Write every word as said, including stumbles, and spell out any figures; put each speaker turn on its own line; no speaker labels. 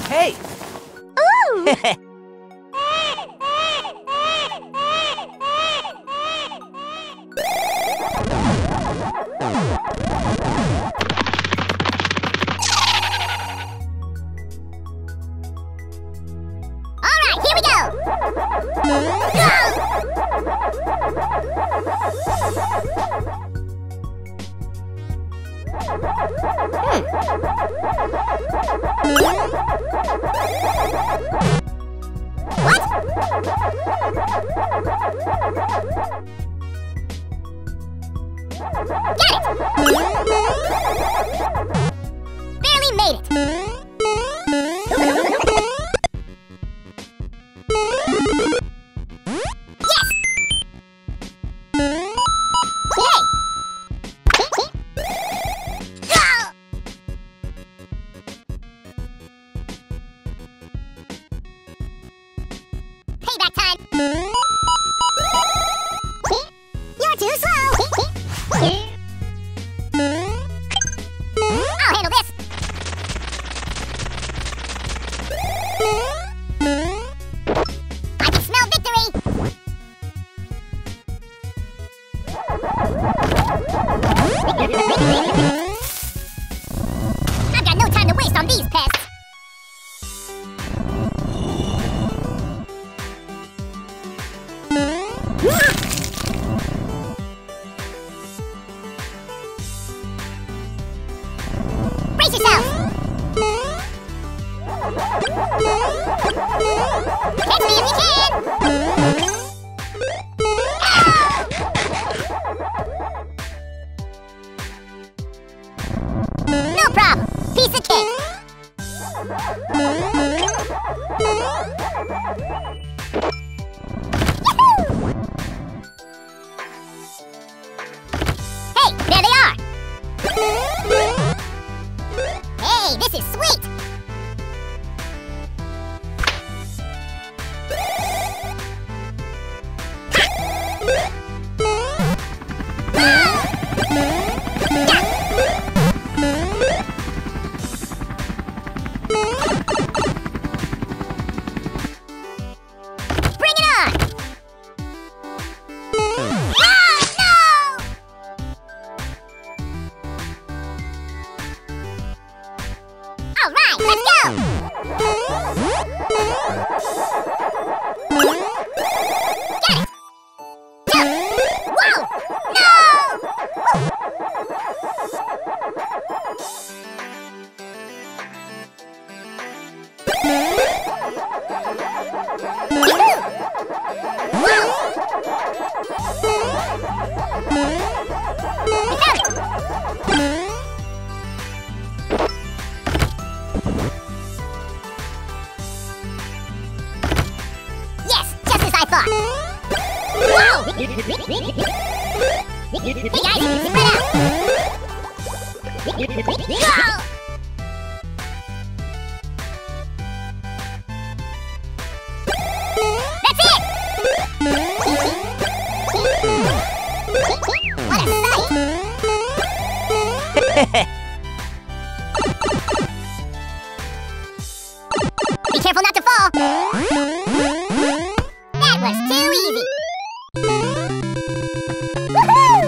Hey!
Ooh! Alright, here we go! What? Got it! Barely made it! Yes! Hey! Ah! Payback time! You're too slow! I'll handle this! I can smell victory! I've got no time to waste on these pests! Brace yourself! Catch me if you can! No problem! Piece of cake! Yahoo! Hey, there they are! Hey, this is sweet! Bring it on! Oh, no! All right, let's go! Get it! Jump! Whoa! No! Yahoo! Whoa! We found it! Yes, just as I thought. Whoa! Hey guys, spread out. Whoa! That's it! What a sight! Be careful not to fall! That was too easy! Woohoo!